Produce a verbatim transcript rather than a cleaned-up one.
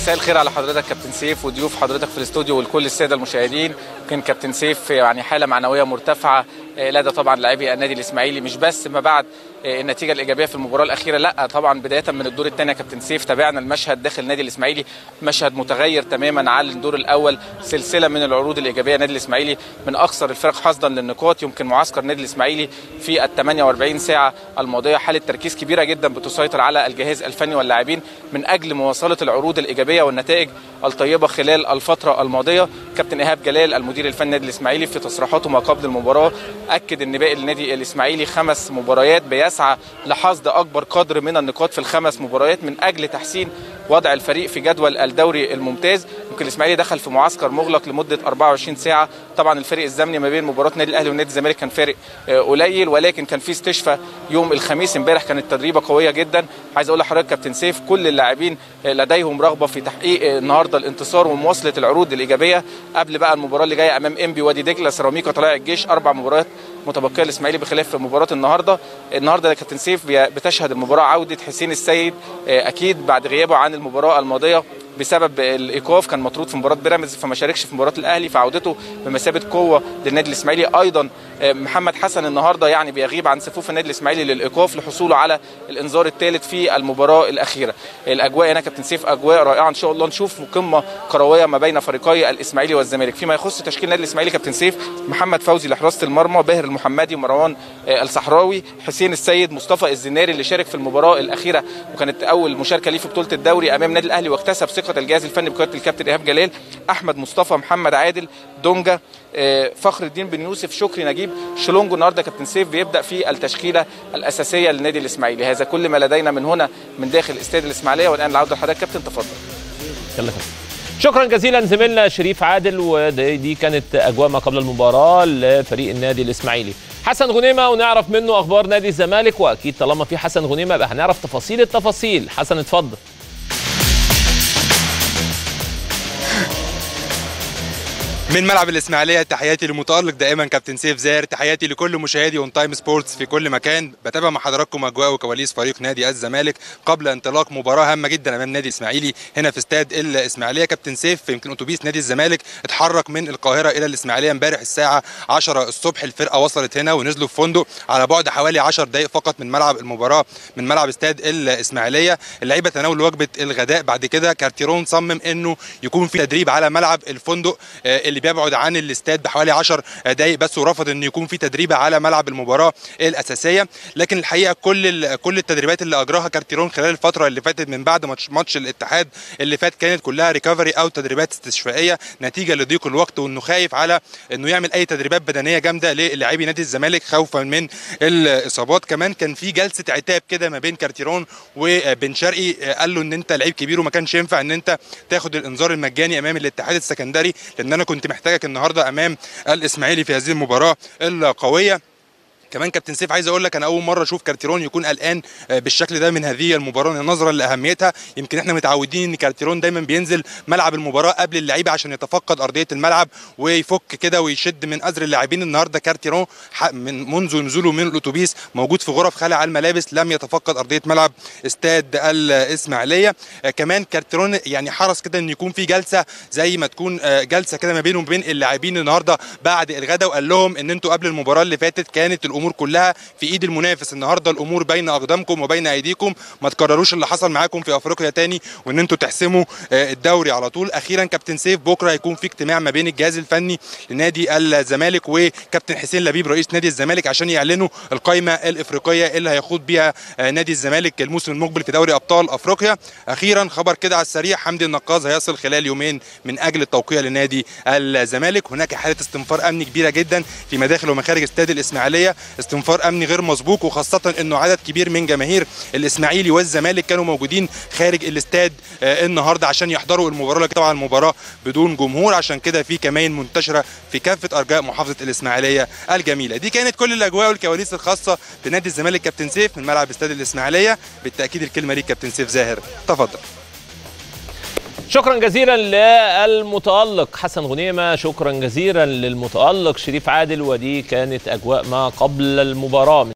مساء الخير على حضرتك كابتن سيف وضيوف حضرتك في الاستوديو ولكل الساده المشاهدين. يمكن كابتن سيف يعني حاله معنويه مرتفعه لدى طبعا لاعبي النادي الاسماعيلي، مش بس ما بعد النتيجه الايجابيه في المباراه الاخيره، لا طبعا بدايه من الدور الثاني يا كابتن سيف تابعنا المشهد داخل النادي الاسماعيلي، مشهد متغير تماما عن الدور الاول. سلسله من العروض الايجابيه، النادي الاسماعيلي من اكثر الفرق حصدا للنقاط. يمكن معسكر النادي الاسماعيلي في ال ثمانية وأربعين ساعه الماضيه حاله تركيز كبيره جدا بتسيطر على الجهاز الفني واللاعبين من اجل مواصله العروض الايجابيه والنتائج الطيبه خلال الفتره الماضيه. كابتن ايهاب جلال المدير الفني للنادي الاسماعيلي في تصريحاته ما قبل المباراه اكد ان باقي النادي الاسماعيلي خمس مباريات بيسعى لحصد اكبر قدر من النقاط في الخمس مباريات من اجل تحسين وضع الفريق في جدول الدوري الممتاز. يمكن الاسماعيلي دخل في معسكر مغلق لمده أربعة وعشرين ساعه، طبعا الفرق الزمني ما بين مباراه النادي الاهلي والنادي الزمالك كان فارق قليل، ولكن كان في استشفاء يوم الخميس امبارح، كانت تدريبه قويه جدا. عايز اقول لحضرتك كابتن سيف كل اللاعبين لديهم رغبه في تحقيق النهارده الانتصار ومواصله العروض الايجابيه قبل بقى المباراه اللي جايه امام انبي وادي دجله سيراميكا طلائع الجيش. اربع مباريات متبقيه للاسماعيلي بخلاف مباراه النهارده. النهارده يا كابتن سيف بتشهد المباراه عوده حسين السيد، اكيد بعد غيابه عن المباراه الماضيه بسبب الايقاف، كان مطرود في مباراه بيراميدز فما شاركش في مباراه الاهلي، فعودته بمثابه قوه للنادي الاسماعيلي. ايضا محمد حسن النهارده يعني بيغيب عن صفوف النادي الاسماعيلي للايقاف لحصوله على الانذار الثالث في المباراه الاخيره. الاجواء هنا كابتن سيف اجواء رائعه، ان شاء الله نشوف قمه كرويه ما بين فريقي الاسماعيلي والزمالك. فيما يخص تشكيل النادي الاسماعيلي كابتن سيف، محمد فوزي لحراسه المرمى، باهر المحمدي ومروان الصحراوي، حسين السيد، مصطفى الزناري اللي شارك في المباراه الاخيره وكانت اول مشاركه ليه في بطوله الدوري امام النادي الاهلي واكتسب ثقه الجهاز الفني بقياده الكابتن ايهاب جلال، احمد مصطفى، محمد عادل، دونجا، فخر الدين بن يوسف، شكري نجيب، شلونجو. النهارده كابتن سيف بيبدا في التشكيله الاساسيه للنادي الاسماعيلي. هذا كل ما لدينا من هنا من داخل استاد الاسماعيليه، والان العوده لحضرتك كابتن، تفضل. يلا كابتن. شكرا جزيلا زميلنا شريف عادل، ودي كانت اجواء ما قبل المباراه لفريق النادي الاسماعيلي. حسن غنيمه ونعرف منه اخبار نادي الزمالك، واكيد طالما في حسن غنيمه يبقى هنعرف تفاصيل التفاصيل. حسن اتفضل. من ملعب الاسماعيليه تحياتي لمتالق دائما كابتن سيف زاهر، تحياتي لكل مشاهدي اون تايم سبورتس في كل مكان. بتابع مع حضراتكم اجواء وكواليس فريق نادي الزمالك قبل انطلاق مباراه هامه جدا امام نادي الاسماعيلي هنا في استاد الاسماعيليه. كابتن سيف يمكن اتوبيس نادي الزمالك اتحرك من القاهره الى الاسماعيليه امبارح الساعه عشرة الصبح. الفرقه وصلت هنا ونزلوا في فندق على بعد حوالي عشر دقائق فقط من ملعب المباراه من ملعب استاد الاسماعيليه. اللعيبه تناولوا وجبه الغداء، بعد كده كارتيرون صمم انه يكون في تدريب على ملعب الفندق اللي بيبعد عن الاستاد بحوالي عشر دقائق بس، ورفض انه يكون في تدريب على ملعب المباراه الاساسيه. لكن الحقيقه كل كل التدريبات اللي اجراها كارتيرون خلال الفتره اللي فاتت من بعد ماتش ماتش الاتحاد اللي فات كانت كلها ريكفري او تدريبات استشفائيه نتيجه لضيق الوقت، وانه خايف على انه يعمل اي تدريبات بدنيه جامده للاعبي نادي الزمالك خوفا من الاصابات. كمان كان في جلسه عتاب كده ما بين كارتيرون وبن شرقي، قال له ان انت لعيب كبير وما كانش ينفع ان انت تاخد الانذار المجاني امام الاتحاد السكندري، لان انا كنت محتاجك النهارده امام الاسماعيلي في هذه المباراه القويه. كمان كابتن سيف عايز اقول لك انا اول مره اشوف كارتيرون يكون قلقان بالشكل ده من هذه المباراه نظرا لاهميتها. يمكن احنا متعودين ان كارتيرون دايما بينزل ملعب المباراه قبل اللعيبه عشان يتفقد ارضيه الملعب ويفك كده ويشد من ازر اللاعبين. النهارده كارتيرون من منذ نزوله من الاتوبيس موجود في غرف خلع الملابس، لم يتفقد ارضيه ملعب استاد الاسماعيليه. كمان كارتيرون يعني حرص كده ان يكون في جلسه زي ما تكون جلسه كده ما بينه وبين اللاعبين النهارده بعد الغداء، وقال لهم ان انتوا قبل المباراه اللي فاتت كانت الامور كلها في ايد المنافس، النهارده الامور بين اقدامكم وبين ايديكم، ما تكرروش اللي حصل معاكم في افريقيا تاني وان انتوا تحسموا الدوري على طول. اخيرا كابتن سيف بكره هيكون في اجتماع ما بين الجهاز الفني لنادي الزمالك وكابتن حسين لبيب رئيس نادي الزمالك عشان يعلنوا القائمه الافريقيه اللي هيخوض بيها نادي الزمالك الموسم المقبل في دوري ابطال افريقيا. اخيرا خبر كده على السريع، حمدي النقاز هيصل خلال يومين من اجل التوقيع لنادي الزمالك. هناك حاله استنفار امني كبيره جدا في مداخل ومخارج استاد الاسماعيليه، استنفار امني غير مسبوق، وخاصه انه عدد كبير من جماهير الاسماعيلي والزمالك كانوا موجودين خارج الاستاد النهارده عشان يحضروا المباراه، لكن طبعا المباراه بدون جمهور، عشان كده في كمان منتشره في كافه ارجاء محافظه الاسماعيليه الجميله. دي كانت كل الاجواء والكواليس الخاصه بنادي الزمالك كابتن سيف من ملعب استاد الاسماعيليه. بالتاكيد الكلمه ليك كابتن سيف زاهر، تفضل. شكرا جزيلا للمتألق حسن غنيمة، شكرا جزيلا للمتألق شريف عادل، ودي كانت أجواء ما قبل المباراة.